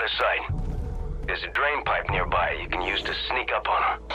out of sight. There's a drain pipe nearby you can use to sneak up on them.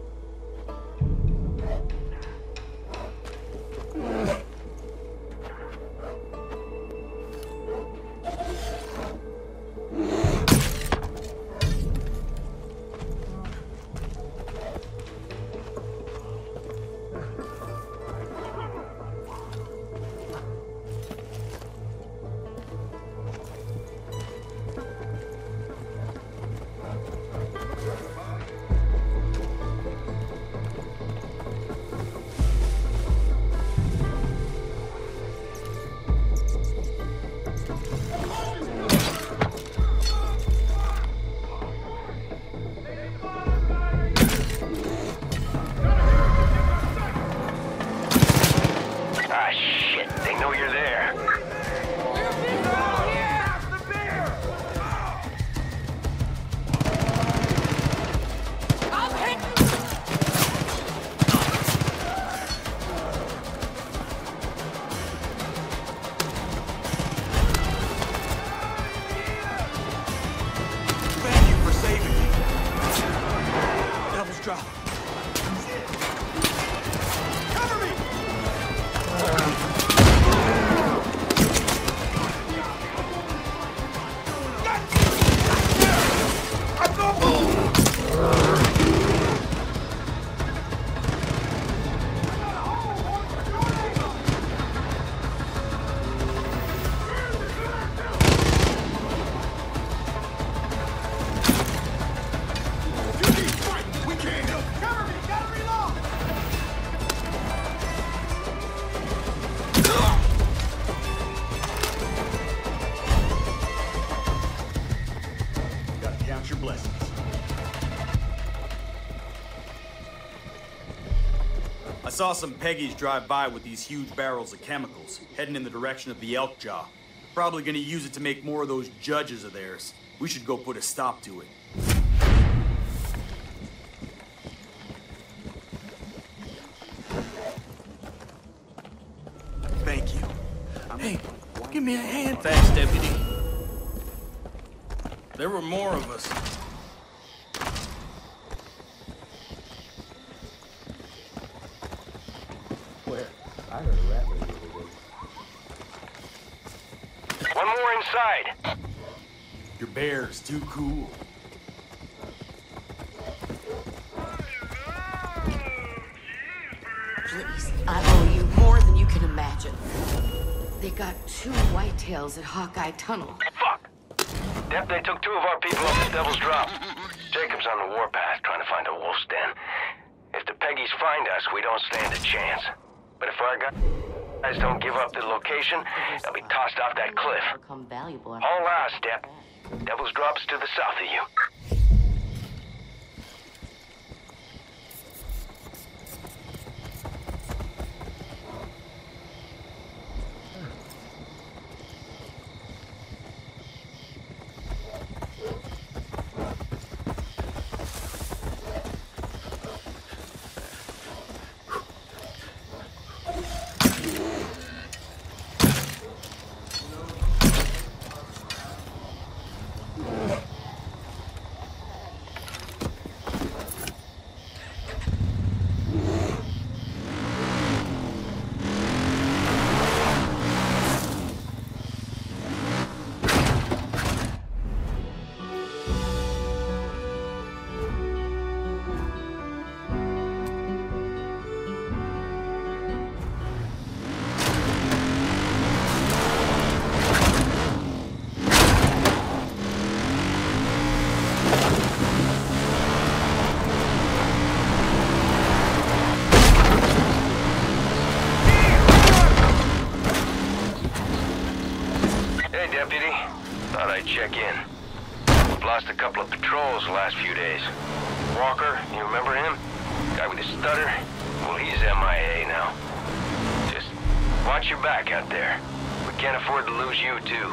I saw some Peggies drive by with these huge barrels of chemicals, heading in the direction of the Elk Jaw. Probably gonna use it to make more of those judges of theirs. We should go put a stop to it. Thank you. Hey, give me a hand. Thanks, Deputy. There were more of us. I heard a rap radio today. One more inside. Your bear's too cool. Please, I owe you more than you can imagine. They got 2 whitetails at Hawkeye Tunnel. Fuck! Dep, they took 2 of our people off the Devil's Drop. Jacob's on the warpath trying to find a wolf's den. If the Peggies find us, we don't stand a chance. But if our guys don't give up the location, they'll be tossed off that cliff. Haul ass, Dep. Devil's Drop's to the south of you. Deputy. Thought I'd check in. We've lost a couple of patrols the last few days. Walker, you remember him? Guy with the stutter? Well, he's MIA now. Just watch your back out there. We can't afford to lose you, too.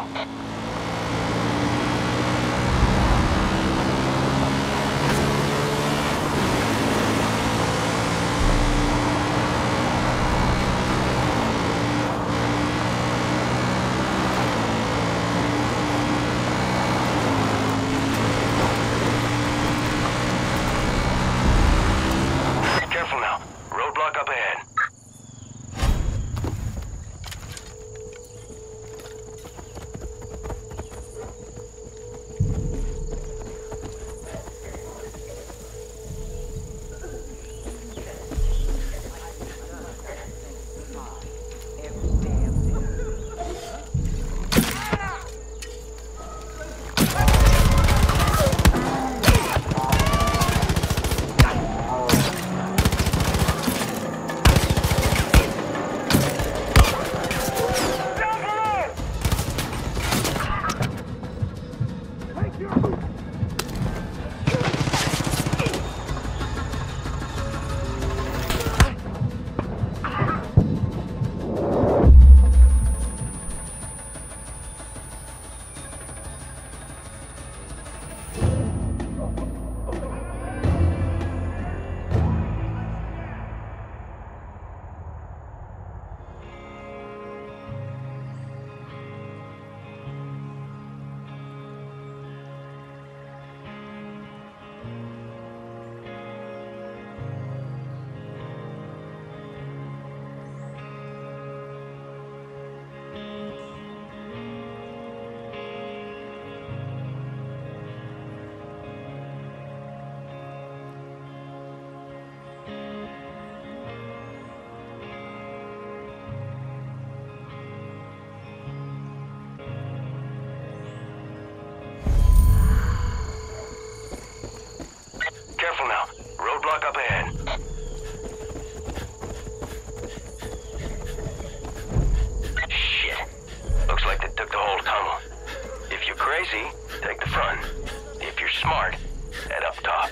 crazy, take the front. If you're smart, head up top.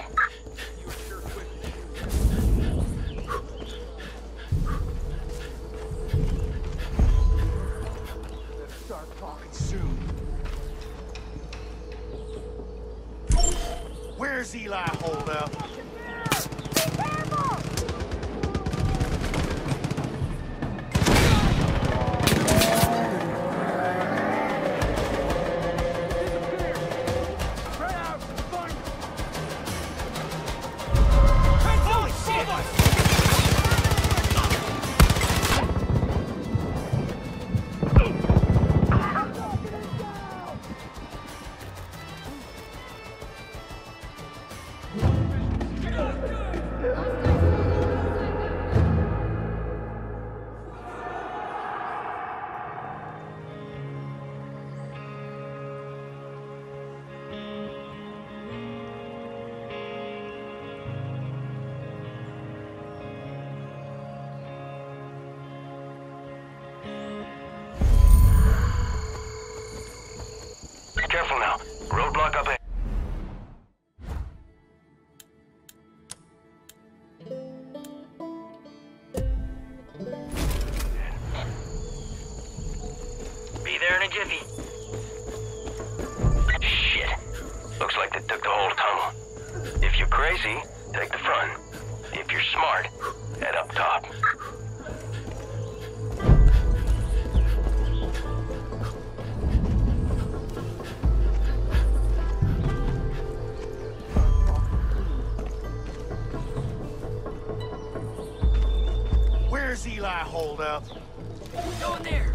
Start talking soon. Where's Eli holed up? Careful now. Roadblock up ahead. Be there in a jiffy. Shit. Looks like they took the whole tunnel. If you're crazy, take the front. If you're smart, head up top. Where's Eli holed up? Go in there.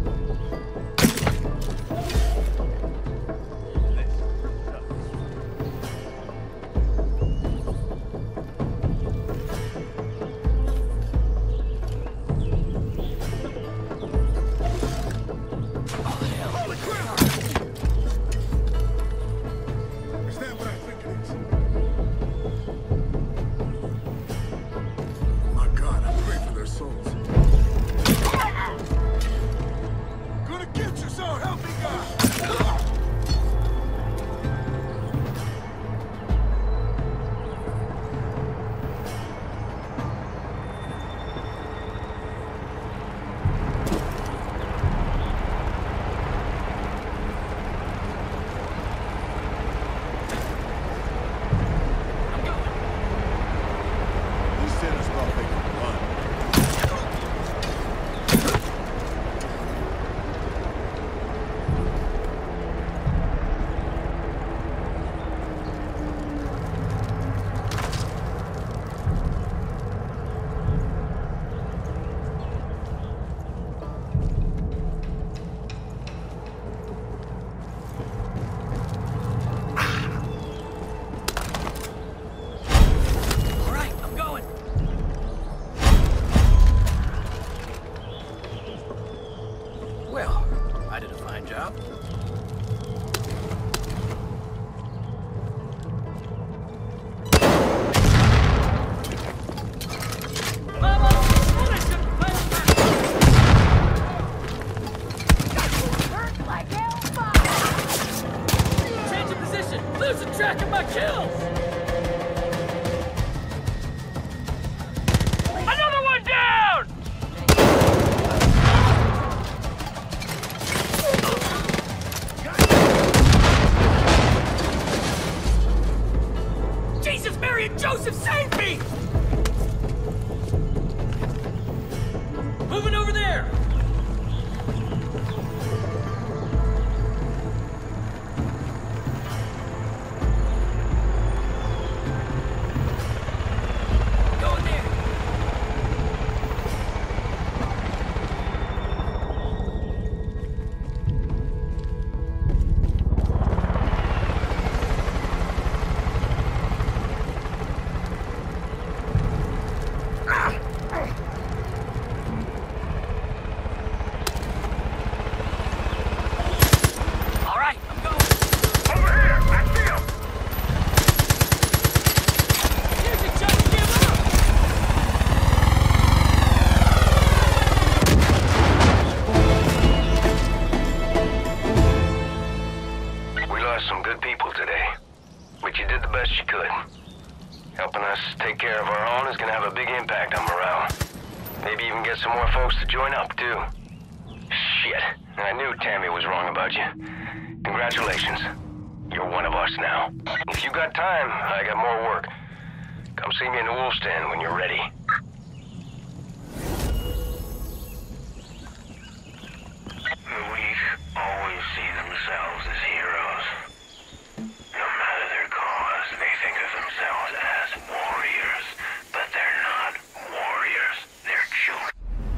Is that what I think it is? My God, I pray for their souls. Gonna get you, so help me God! These sinners thought they could run. All right, I'm going. Well, I did a fine job. Change of position. Losing track of my kills. Another one down. Jesus, Mary, and Joseph, save me! Moving over there. Go in there. some good people today. But you did the best you could. Helping us take care of our own is gonna have a big impact on morale. Maybe even get some more folks to join up, too. Shit. I knew Tammy was wrong about you. Congratulations. You're one of us now. If you got time, I got more work. Come see me in the Wolf's Den when you're ready. The weak always see themselves as heroes. No matter their cause, they think of themselves as warriors. But they're not warriors. They're children.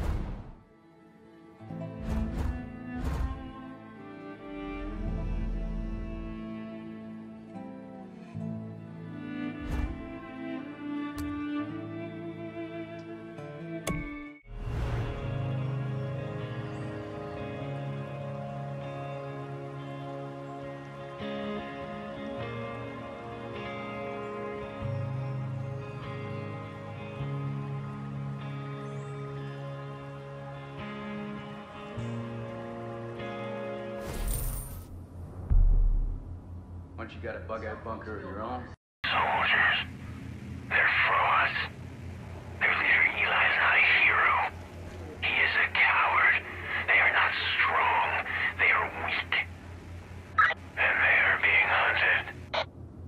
Once you got a bug-out bunker of your own? Soldiers. They're frauds. Their leader Eli's not a hero. He is a coward. They are not strong. They are weak. And they are being hunted.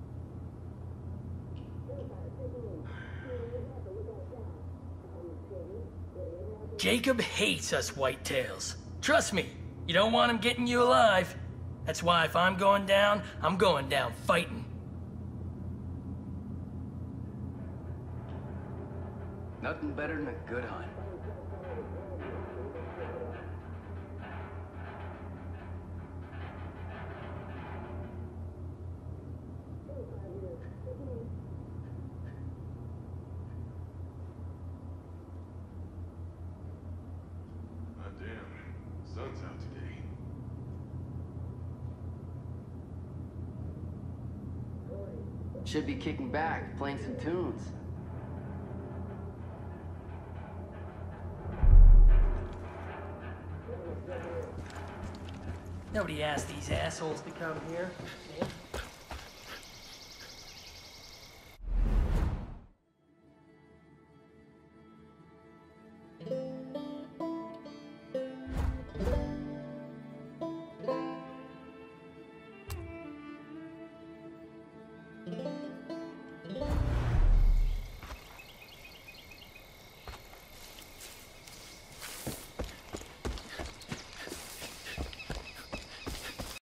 Jacob hates us whitetails. Trust me, you don't want him getting you alive. That's why if I'm going down fighting. Nothing better than a good hunt. God damn. Sun's out today. Should be kicking back, playing some tunes. Nobody asked these assholes to come here. Man.